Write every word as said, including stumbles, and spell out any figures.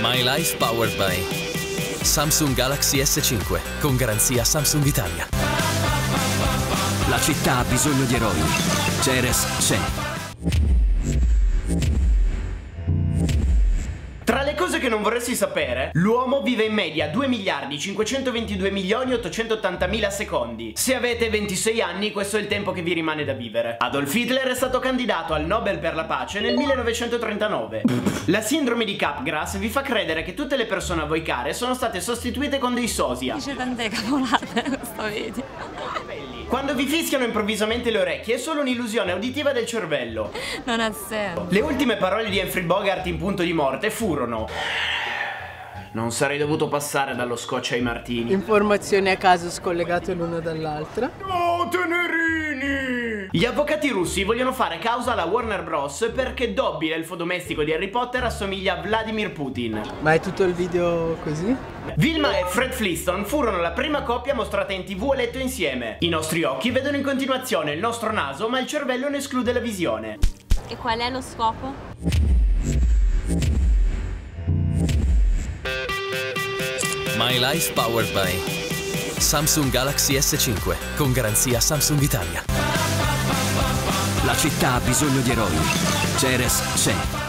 My Life Powered by Samsung Galaxy S cinque con garanzia Samsung Italia. La città ha bisogno di eroi. Ceres c'è. Tra le cose che non vorresti sapere, l'uomo vive in media due miliardi cinquecentoventidue milioni ottocentottantamila secondi. Se avete ventisei anni, questo è il tempo che vi rimane da vivere. Adolf Hitler è stato candidato al Nobel per la pace nel millenovecentotrentanove. La sindrome di Capgras vi fa credere che tutte le persone a voi care sono state sostituite con dei sosia. Dice tante cavolate questo video. Quando vi fischiano improvvisamente le orecchie è solo un'illusione uditiva del cervello. Non ha senso. Le ultime parole di Humphrey Bogart in punto di morte furono: non sarei dovuto passare dallo scotch ai martini. Informazioni a caso scollegate l'una dall'altra. Oh, tenerini! Gli avvocati russi vogliono fare causa alla Warner Bros. Perché Dobby, l'elfo domestico di Harry Potter, assomiglia a Vladimir Putin. Ma è tutto il video così? Vilma e Fred Flintstone furono la prima coppia mostrata in tv a letto insieme. I nostri occhi vedono in continuazione il nostro naso, ma il cervello ne esclude la visione. E qual è lo scopo? My Life Powered by Samsung Galaxy S cinque con garanzia Samsung Italia. La città ha bisogno di eroi. Ceres c'è.